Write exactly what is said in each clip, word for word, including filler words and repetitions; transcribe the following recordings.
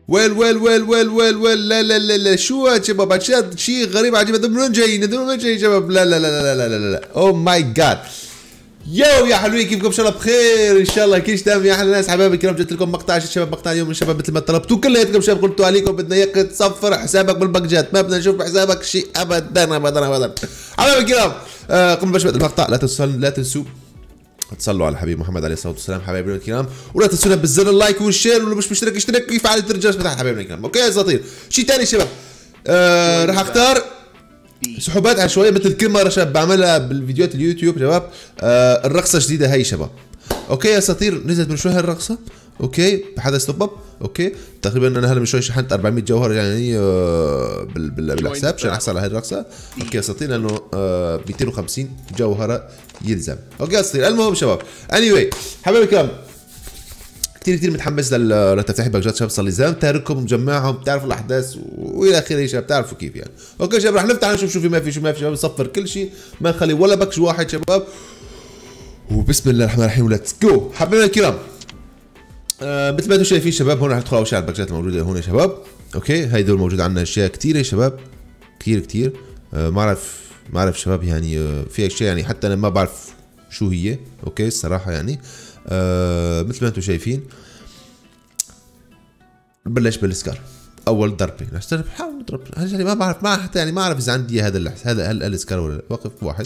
ويل ويل ويل ويل ويل ويل لا لا لا لا شو هاد شباب؟ هاد شيء غريب عجيب. هذول من وين جايين؟ هذول من وين جايين شباب؟ لا لا لا لا لا لا لا اوه ماي جاد. يو يا حلوين، كيفكم؟ ان شاء الله بخير، ان شاء الله كيش تمام يا احلى ناس حبايبي الكرام. جبت لكم مقطع شباب، مقطع اليوم من شباب مثل ما طلبتوا كلياتكم شباب. قلتوا عليكم بدنا اياك تصفر حسابك بالباكجات، ما بدنا نشوف بحسابك شيء ابدا ابدا ابدا. حبايبي الكرام آه قبل ما نبدا المقطع لا تنسوا لا تنسوا تصلوا على الحبيب محمد عليه الصلاه والسلام حبايبنا الكرام، ولا تنسونا بالزر اللايك والشير، واللي مش مشترك يشترك ويفعل الجرس بتاع حبايبنا الكرام. اوكي يا اساطير. شيء ثاني شباب آه راح اختار سحوبات عشوائيه مثل كل مره شباب بعملها بالفيديوهات اليوتيوب شباب. آه الرقصه جديده هي شباب. اوكي يا اساطير، نزلت من شوي هالرقصه. اوكي بحدا ستوب اب. اوكي تقريبا انا هلا من شوي شحنت أربعمية جوهره يعني آه بال بال بالحساب عشان احصل على هاي الرقصه. اوكي يا اساطير لانه آه مئتين وخمسين جوهره يلزم. اوكي يا اساطير المهم شباب اني anyway. حبايبي الكرام كثير كثير متحمس لتفتح باكجات شباب، صار لي زمان تاركهم مجمعهم، بتعرفوا الاحداث والى اخره شباب، بتعرفوا كيف يعني. اوكي شباب رح نفتح نشوف شو في ما في شو ما في شباب، نصفر كل شيء ما نخلي ولا بكش واحد شباب، وبسم الله الرحمن الرحيم وليتس جو. حبايبنا الكرام آه مثل ما انتم شايفين شباب، هون رح ندخل اول شيء على الباكجات الموجوده هون يا شباب. اوكي هيدول موجود عندنا اشياء كثير يا شباب، كثير كثير آه ما اعرف ما اعرف شباب يعني آه في اشياء يعني حتى انا ما بعرف شو هي. اوكي الصراحه يعني آه مثل ما انتم شايفين. نبلش بالسكار اول ضربه، نحاول نضرب يعني ما بعرف ما حتى يعني ما اعرف اذا عندي هذا اللحس هذا هل السكار ولا لا. وقف واحد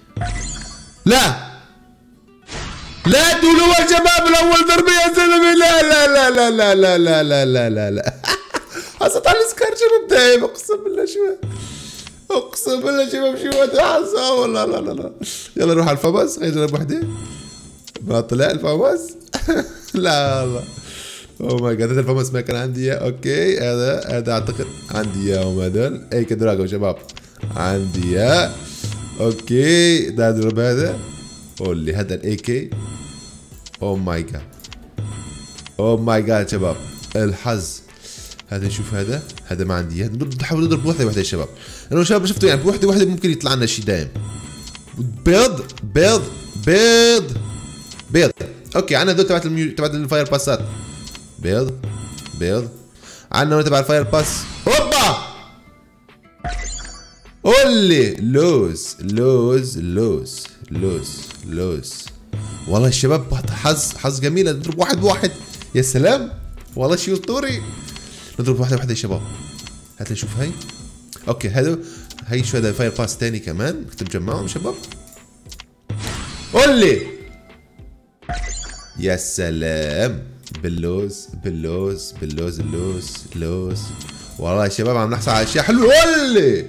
لا لا تقولوا يا شباب الاول ضربه يا زلمه. لا لا لا لا لا لا لا لا لا لا لا حصلت على السكار شباب دايم. اقسم بالله شباب اقسم بالله شباب شو هذا حصل والله. لا لا لا يلا نروح على الفمس. خلينا نجرب وحده. ما طلع الفمس. لا لا اوه ماي جاد هذا الفمس ما كان عندي اياه. اوكي هذا هذا اعتقد عندي اياهم هذول ايك دراجون شباب عندي اياه. اوكي ده اضرب هذا. قول لي هذا الاي كي. اوه ماي جاد اوه ماي جاد شباب الحظ. هذا نشوف هذا هذا ما عندي اياه. نحاول نضرب بوحده وحده يا شباب، لانه شباب شفتوا يعني بوحده وحده ممكن يطلع لنا شيء دايم. بيض بيض بيض بيض. اوكي عندنا هذول تبعت الميو... تبعت الفاير باسات. بيض بيض. عندنا تبع الفاير باس. هوبا قول لي لوز لوز لوز لوز لوز. والله الشباب حظ حظ جميل. نضرب واحد بواحد يا سلام والله شيء اسطوري. نضرب واحده واحده يا شباب. هات نشوف هاي. اوكي هذا هي شو هذا فاير باس ثاني كمان كنت مجمعهم شباب. قول لي يا سلام باللوز باللوز باللوز اللوز لوز. والله يا شباب عم نحصل على اشياء حلوه. ولي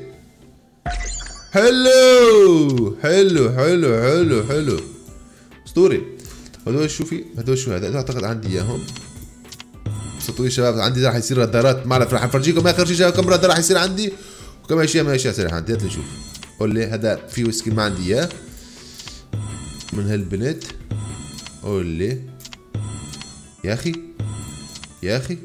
حلو حلو حلو حلو حلو اسطوري. هدول شو في هدول شو هذا اعتقد عندي اياهم. اسطوري شباب عندي راح يصير رادارات ما اعرف راح افرجيكم اخر شيء كم رادار راح يصير عندي وكم اشياء ما اشياء صراحه عندي. هات نشوف. قول لي هذا في ويسكي ما عندي اياه من هالبنت. قول لي يا اخي يا اخي.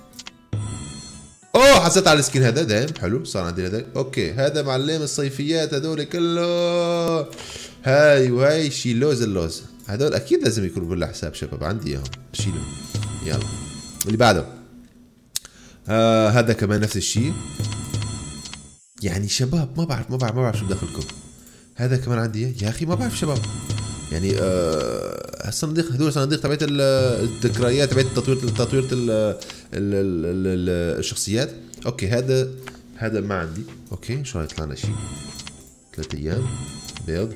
اوه حسيت على السكين هذا دايم حلو صار عندي هذا. اوكي هذا معلم الصيفيات هذول كله. هاي وهاي شي لوز اللوز هذول اكيد لازم يكونوا بالحساب شباب عندي اياهم شيلهم. يلا اللي بعده آه هذا كمان نفس الشيء يعني شباب ما بعرف ما بعرف ما بعرف شو دخلكم. هذا كمان عندي اياه يا اخي ما بعرف شباب يعني آه الصناديق هدول صناديق تبعت الذكريات تبعت تطوير تطوير الشخصيات. اوكي هذا هذا ما عندي. اوكي ان شاء الله يطلع لنا شيء. ثلاث ايام بيض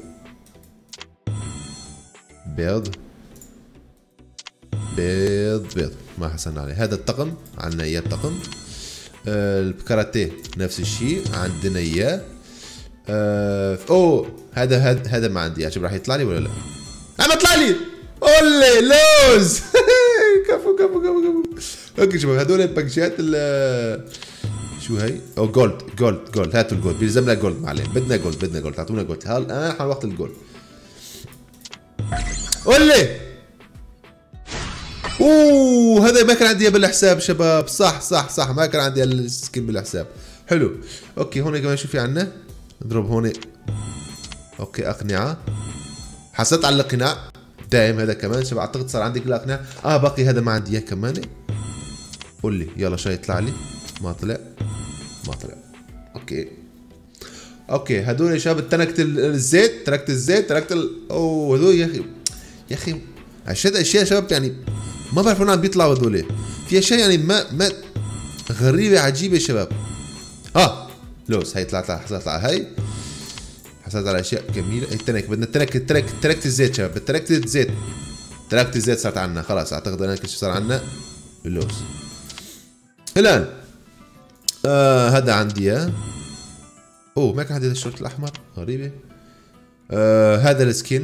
بيض بيض بيض ما حصلنا عليه. هذا الطقم عندنا اياه الطقم. آه الكاراتيه نفس الشيء عندنا اياه. آه اوه هذا هذا هذا ما عندي عشان راح يطلع لي ولا لا؟ عم يطلع لي. قول لي لوز. كفو كفو كفو كفو. اوكي شباب هذول الباكجات ال شو هي؟ او جولد جولد جولد. هاتوا الجولد بيلزم لنا جولد معلم. بدنا جولد بدنا جولد اعطونا جولد. هلا الان حان وقت الجولد. قول لي اوه هذا ما كان عندي اياه بالحساب شباب. صح صح صح ما كان عندي السكين بالحساب. حلو. اوكي هون كمان شو في عندنا؟ نضرب هون. اوكي اقنعه. حصلت على الاقناع دايم هذا كمان شباب اعتقد صار عندي كل اقنعه. اه باقي هذا ما عندي اياه كمان. قول لي يلا شاي يطلع لي. ما طلع ما طلع. اوكي اوكي هدول يا شباب تركت الزيت تركت الزيت تركت ال... اوه هدول يا اخي يا اخي اشياء اشياء شباب يعني ما بعرف وين عم بيطلعوا هدول. في اشياء يعني ما ما غريبه عجيبه يا شباب. اه لوز هي طلعت حصلت على هي حصلت على اشياء جميله. التنك بدنا التنك التنك تركت الزيت شباب تركت الزيت تركت الزيت صارت عنا خلاص. اعتقد انا كل شيء صار عنا اللوز. الان آه هذا عندي اياه. اوه ما كان عندي الشورت الاحمر غريبه. آه هذا السكين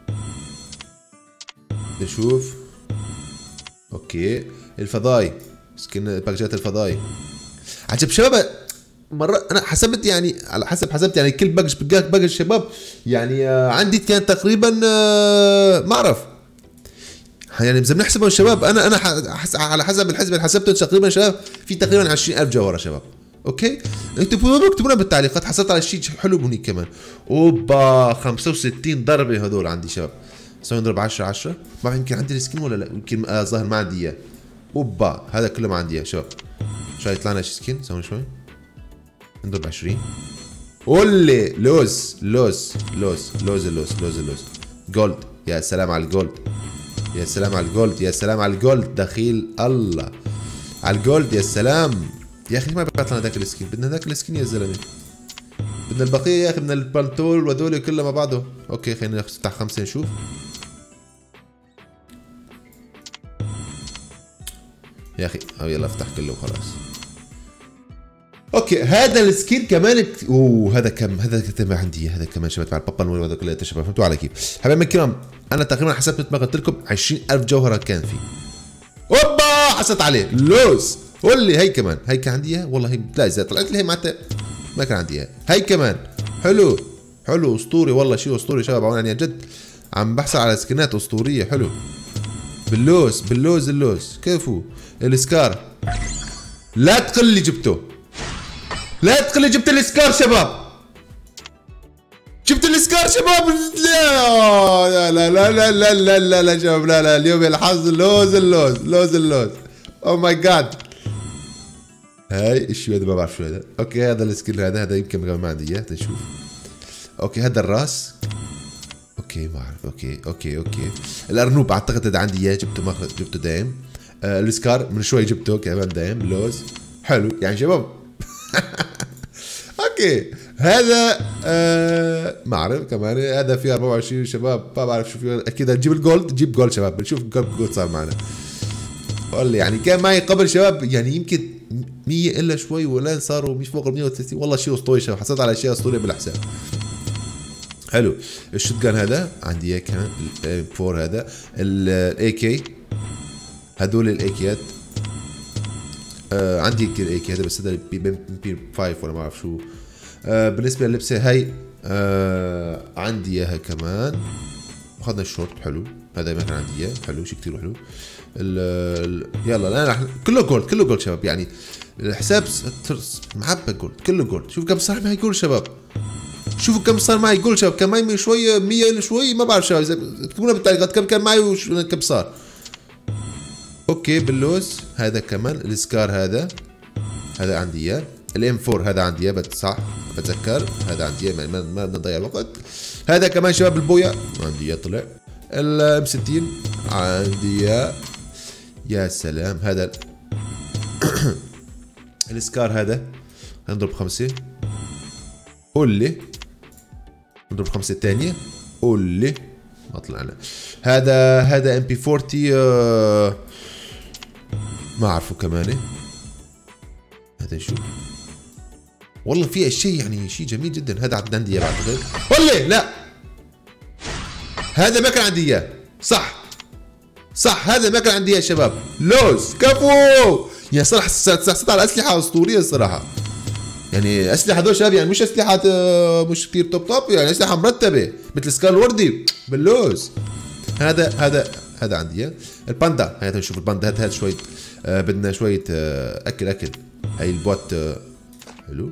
نشوف. اوكي الفضاي سكين باكجات الفضاي عجب شباب. مرة انا حسبت يعني على حسب حسبت يعني كل باكج باكج شباب يعني آه عندي كان تقريبا آه ما اعرف يعني اذا بنحسبه شباب. انا انا حس على حسب الحسبه اللي حسبته تقريبا شباب في تقريبا عشرين ألف جوهره شباب. اوكي اكتبوا اكتبوا لنا بالتعليقات. حصلت على شيء حلو هنيك كمان. اوبا خمسة وستين ضربه هذول عندي شباب. سوي نضرب عشرة عشرة ما بعرف يمكن عندي السكين ولا لا. يمكن آه ظاهر ما عندي اياه. اوبا هذا كله ما عندي اياه شباب. شو يطلع لنا شي سكين سوي شوي نضرب عشرين. قولي لوز لوز لوز لوز اللوز لوز اللوز جولد. يا سلام على الجولد يا سلام على الجولد يا سلام على الجولد. دخيل الله على الجولد يا سلام. يا اخي ما بيعطينا ذاك السكين. بدنا ذاك السكين يا زلمه. بدنا البقيه يا اخي. بدنا البنتول وهذول كلهم مع بعضهم. اوكي خلينا نفتح خمسه نشوف. يا اخي او يلا افتح كله وخلاص. اوكي هذا السكين كمان. اوه هذا كم هذا كمان عندي هذا كمان شباب مع البابا وهذا كله شباب. فهمتوا علي كيف حبايبي الكرام. انا تقريبا حسبت مثل ما قلت لكم عشرين ألف جوهره كان في. اوبا حسيت عليه لوز. قول لي هي كمان هي كان عندي اياها والله. هي لا اذا طلعت لي هي معناتها ما كان عندي اياها. هي كمان حلو حلو اسطوري والله شيء اسطوري شباب. يعني جد عم بحصل على سكنات اسطوريه حلو. باللوز باللوز اللوز كيفو. السكار لا تقل لي جبته لا تقل لي جبت السكار شباب. جبت السكار شباب. لا لا لا لا لا لا لا لا شباب لا لا اليوم الحظ لوز اللوز لوز اللوز. او ماي جاد هاي ايش هذا ما بعرف شو هذا. اوكي هذا السكيل هذا هذا يمكن ما عندي اياه تنشوف. اوكي هذا الراس. اوكي ما اعرف. اوكي اوكي اوكي الارنوب اعتقد هذا عندي اياه جبته ما جبته دايم. آه السكار من شوي جبته كمان دايم لوز حلو يعني شباب. اوكي هذا آه ما اعرف كمان. هذا فيه أربعة وعشرين شباب ما بعرف شو فيه. اكيد نجيب الجولد جيب جولد شباب. بنشوف الجولد جولد صار معنا. والله يعني كان معي قبل شباب يعني يمكن مية الا شوي والان صاروا مش فوق ال مية وثلاثين. والله شيء اسطوري شباب. حصلت على اشياء اسطوريه بالحساب. حلو الشوتجان هذا عندي اياه كمان. الام أربعة هذا الاي كي هذول الاي كيات. آه عندي الاي كي هذا بس هذا بي خمسة ولا ما بعرف شو. آه بالنسبه للبسه هي آه عندي اياها كمان. اخذنا الشورت حلو. هذا ما كان عندي اياه حلو شيء كثير حلو. ال ال يلا الان رح كله جولد كله جولد شباب. يعني الحساب معبى جولد كله جولد. شوف كم صار معي جولد شباب. شوفوا كم صار معي جولد شباب. كان معي شوي مية شوي ما بعرف شباب. اكتبوا لنا بالتعليقات كم كان معي وكم صار. اوكي باللوز هذا كمان. السكار هذا هذا عندي اياه. الام أربعة هذا عندي اياه صح بتذكر. هذا عندي اياه ما بدنا نضيع الوقت. هذا كمان شباب البويا عندي اياه طلع. الام ستين عندي اياه. يا سلام هذا السكار هذا نضرب خمسة. قول لي نضرب خمسة الثانية. قول لي ما طلعنا. هذا هذا ام بي أربعين آه ما اعرفه كمان. هذا نشوف والله في شيء يعني شيء جميل جدا. هذا عندي اياه بعتقد. والله لا هذا ما كان عندي اياه صح صح. هذا ما كان عندي اياه شباب. لوز كفو يا صراحه. حسيت على اسلحه اسطوريه الصراحه. يعني اسلحه هذول شباب يعني مش اسلحه مش كثير توب توب. يعني اسلحه مرتبه مثل سكار الوردي باللوز. هذا هذا هذا عندي اياه. الباندا هذا نشوف الباندا. هذا شوي آه بدنا شويه آه اكل اكل. هاي البوت آه حلو.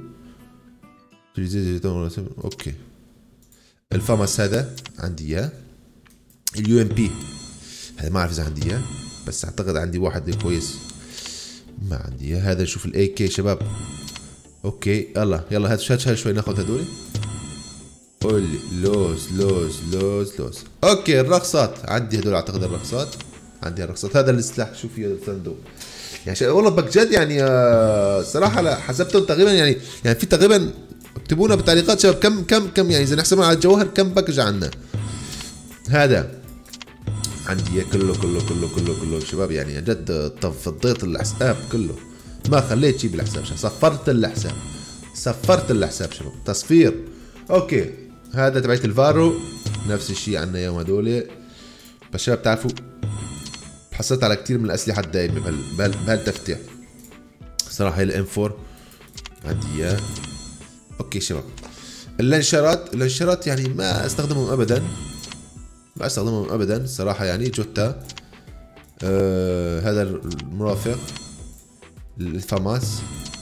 اوكي الفاماس هذا عندي اياه. اليو ام بي هذا ما اعرف اذا عندي اياه بس اعتقد عندي واحد كويس. ما عندي هذا. نشوف الاي كي شباب. اوكي يلا يلا هات شوي شوي ناخذ هذول. قول لي لوز لوز لوز لوز. اوكي الرقصات عندي هذول اعتقد الرقصات. عندي الرقصات. هذا السلاح شوف فيه الصندوق يعني والله بجد يعني آه صراحه حسبتهم تقريبا يعني يعني في تقريبا اكتبوا لنا بالتعليقات شباب كم كم كم يعني اذا نحسبها على الجوهر كم باكج عندنا. هذا عندي كله كله كله كله كله شباب يعني عن جد فضيت الحساب كله ما خليت شيء بالحساب. صفرت الحساب صفرت الحساب شباب تصفير. اوكي هذا تبعت الفارو نفس الشيء عندنا يوم هذول. بس شباب بتعرفوا حصلت على كثير من الاسلحه الدائمه بهالتفتيح صراحه. هي الام أربعة عندي اياه. اوكي شباب اللانشرات اللانشرات يعني ما استخدمهم ابدا ما استخدمهم ابدا صراحه يعني. جوتا آه هذا المرافق الفاماس.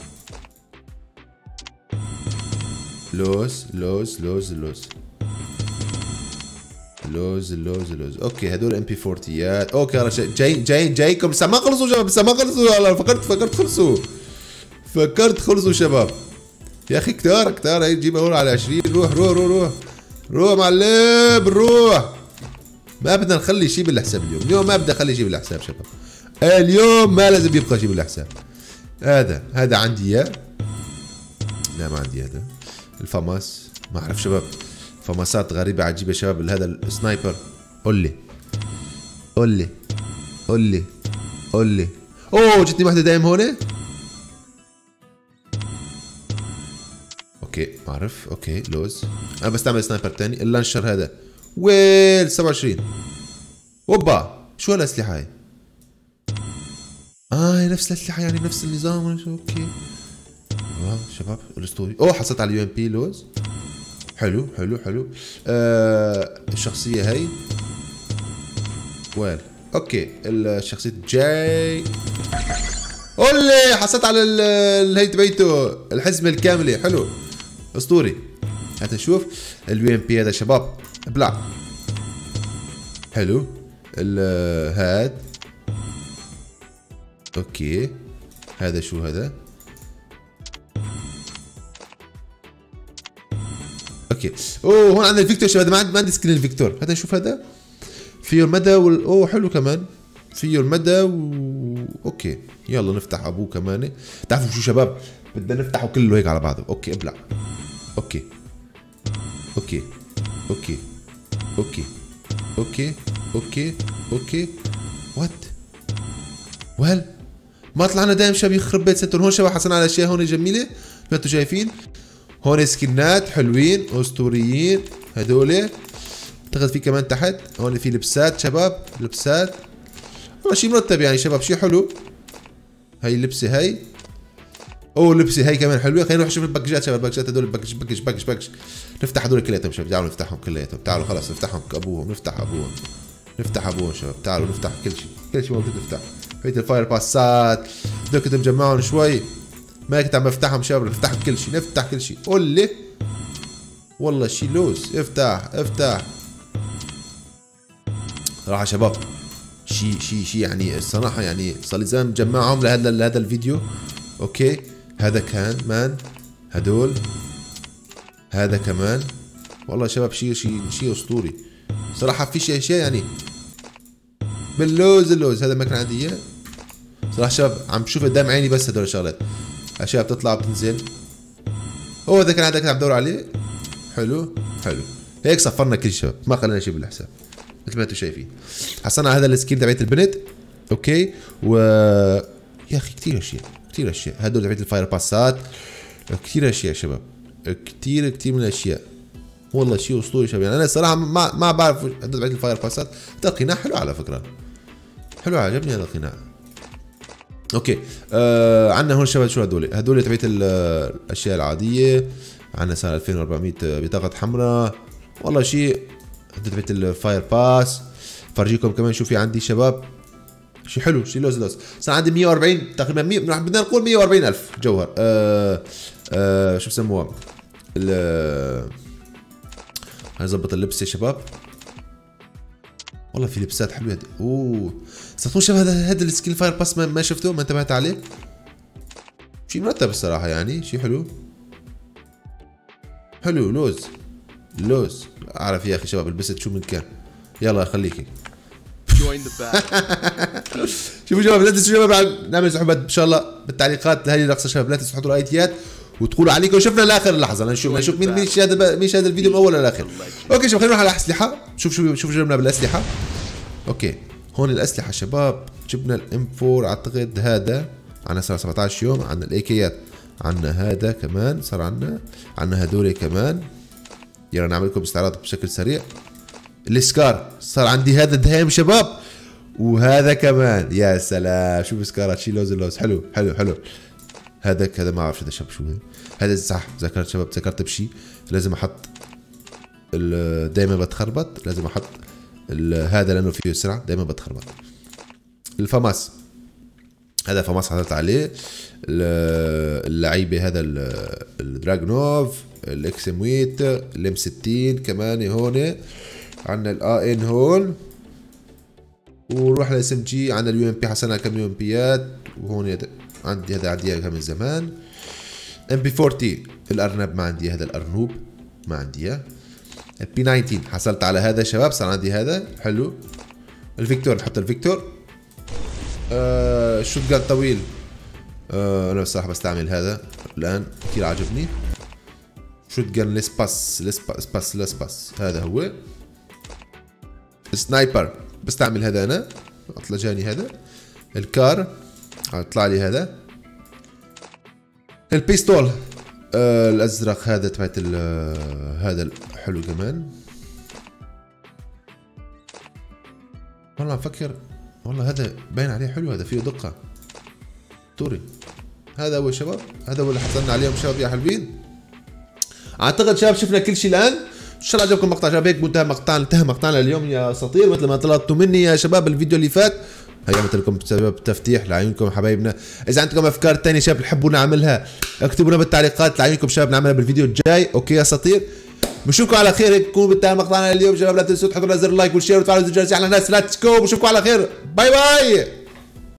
لوز لوز لوز لوز لوز لوز لوز. اوكي هدول ام بي أربعين. اوكي جاي جاي جايكم لسه ما خلصوا شباب لسه ما خلصوا. والله فكرت فكرت خلصوا فكرت خلصوا شباب يا اخي كتار كتار. هي تجيب اول على عشرين. روح روح روح روح روح معلم روح. ما بدنا نخلي شيء بالحساب اليوم. اليوم ما بدي اخلي شيء بالحساب شباب. اليوم ما لازم يبقى شيء بالحساب. هذا هذا عندي اياه. لا ما عندي هذا الفاماس. ما اعرف شباب فماسات غريبة عجيبة شباب. هذا السنايبر. قول لي قول لي قول لي قول لي. اوه جتني واحدة دايم هون. اوكي ما اعرف. اوكي لوز. انا بستعمل سنايبر ثاني. اللانشر هذا ويل سبعة وعشرين. اوبا شو هالاسلحة هاي؟ اه نفس الاسلحة يعني نفس النظام. اوكي اه شباب الاسطوري. اوه حصلت على اليو ام بي لوز. حلو حلو حلو. آه الشخصية هي وين؟ اوكي الشخصية جاي. قول لي حصلت على الهي تبعته الحزمة الكاملة. حلو اسطوري. هات نشوف اليو ام بي هذا شباب. ابلع حلو. هاد اوكي هذا شو هذا؟ اوكي اوه هون عندنا الفيكتور شباب. ما عندي ما عندي سكرين الفيكتور. هذا نشوف هذا فيه المدى وال... اوه حلو كمان فيه المدى و... اوكي يلا نفتح ابوه كمان. تعرفوا شو شباب بدنا نفتحه كله هيك على بعضه. اوكي ابلع. اوكي اوكي اوكي اوكي اوكي اوكي اوكي وات وهل ما طلعنا دايم شباب يخرب بيت ستر. هون شباب حصلنا على اشياء هون جميله ما انتم شايفين. هون سكنات حلوين اسطوريين هدول. اعتقد في كمان تحت هون في لبسات شباب. لبسات والله شيء مرتب يعني شباب شيء حلو. هاي اللبسه هاي. اوه اللبسه هاي كمان حلوه. خلينا نروح نشوف الباكجات شباب. الباكجات هدول باكج باكج باكج باكج. نفتح هدول كلياتهم شباب. تعالوا نفتحهم كلياتهم. تعالوا خلاص نفتحهم ابوهم. نفتح ابوهم نفتح ابوهم شباب. تعالوا نفتح كل شيء كل شيء موجود نفتح. بيت الفاير باسات بدك كنت مجمعهم شوي ما كنت عم بفتحهم شباب. نفتح كل شيء نفتح كل شيء. قول لي والله شيء لوز. افتح افتح صراحه شباب شيء شيء شيء يعني الصراحه يعني صار لي زمان مجمعهم لهذا لهذا الفيديو. اوكي هذا كان مان هدول. هذا كمان والله شباب شيء شيء شيء اسطوري صراحه. في شيء اشياء يعني باللوز اللوز. هذا ما كان عندي اياه صراحه شباب. عم بشوف قدام عيني بس هدول الشغلات اشياء بتطلع بتنزل. اوه هذا كان هذا كنت عم بدور عليه. حلو حلو هيك صفرنا كل شيء ما خلينا شيء بالحساب مثل ما انتم شايفين. حصلنا على هذا السكين تبعت البنت. اوكي و يا اخي كثير اشياء كثير اشياء. هدول تبعت الفاير باسات كثير اشياء شباب. كثير كثير من الاشياء والله شيء اسطوري شباب. يعني انا الصراحه ما ما بعرف هدول تبعت الفاير باسات. هذا القناع حلو على فكره. حلو عجبني هذا القناع. اوكي آه عندنا هون شباب شو هدول؟ هدول تبعت الاشياء العاديه. عندنا صار ألفين وأربعمية بطاقه حمراء والله شيء. هدول تبعت الفاير باس. فرجيكم كمان شو في عندي شباب. شيء حلو شيء لوز لوز. صار عندي مية وأربعين تقريبا مية بدنا نقول مية وأربعين ألف جوهر. آه آه شو بسموها ال هنظبط اللبس يا شباب. والله في لبسات حلوه هذه. اوه صدقوا شباب هذا هذا السكين فاير باس ما, ما شفته ما انتبهت عليه. شيء مرتب الصراحه يعني شيء حلو. حلو لوز لوز اعرف يا اخي شباب لبست شو من كان. يلا خليكي شوفوا شباب لا تنسوا شباب نعمل سحوبات ان شاء الله بالتعليقات لهذه الرقصه شباب. لا تنسوا تحطوا الايتيات وتقولوا عليكم وشفنا لاخر اللحظه لنشوف نشوف مين مين شاهد مين شاهد الفيديو من اول للاخر. اوكي شباب خلينا نروح على الاسلحه. شوف شوف شوف جبنا بالاسلحه. اوكي هون الاسلحه شباب جبنا الام أربعة اعتقد هذا عنا صار سبعة عشر يوم. عنا الايكيات عنا هذا كمان صار عنا عنا هذول كمان. يلا نعمل لكم استعراض بشكل سريع. السكار صار عندي هذا دهيم شباب وهذا كمان. يا سلام شوف سكارات شي لوز اللوز حلو حلو حلو. هذا هذا ما اعرف هذا شباب شو هذا صح. ذكرت شباب ذكرت بشيء لازم احط دائما بتخربط. لازم احط هذا لانه فيه سرعه دائما بتخربط. الفماس هذا فماس حطيت عليه. اللعيبه هذا الدراجونوف الاكس ام ثمانية الام ستين كمان هون. عندنا الا ان هون ونروح للاس ام جي. عندنا اليو ام بي حصلنا كم يو ام بيات وهون عندي هذا عندي اياها من زمان. ام بي أربعين الارنب ما عندي هذا الارنوب ما عندي اياه. البي تسعة عشر حصلت على هذا شباب صار عندي هذا حلو. الفيكتور نحط الفيكتور. آه الشوت جان طويل. آه انا بصراحه بستعمل هذا الان كثير عجبني. شوت جان لسباس لسباس لسباس هذا هو. السنايبر بستعمل هذا انا اطلجاني هذا. الكار طلع لي هذا. البيستول آه الازرق هذا تبعت هذا حلو كمان. والله افكر والله هذا باين عليه حلو. هذا فيه دقه توري. هذا هو شباب هذا هو اللي حصلنا عليهم شباب يا حلوين. اعتقد شباب شفنا كل شيء الان. ان شاء الله عجبكم المقطع شباب. هيك منتهى مقطعنا انتهى مقطعنا اليوم يا اساطير مثل ما طلبتوا مني يا شباب الفيديو اللي فات. هيا عملت لكم سبب تفتيح لعيونكم حبايبنا. اذا عندكم افكار ثانيه شباب تحبوا نعملها اكتبوا لنا بالتعليقات لعيونكم شباب نعملها بالفيديو الجاي. اوكي يا اساطير بنشوفكم على خير. هيك تكونوا بانتهى مقطعنا اليوم شباب. لا تنسوا تحطوا زر اللايك والشير وتفعلوا زر الجرس على الناس. ليتس جو بنشوفكم على خير. باي باي.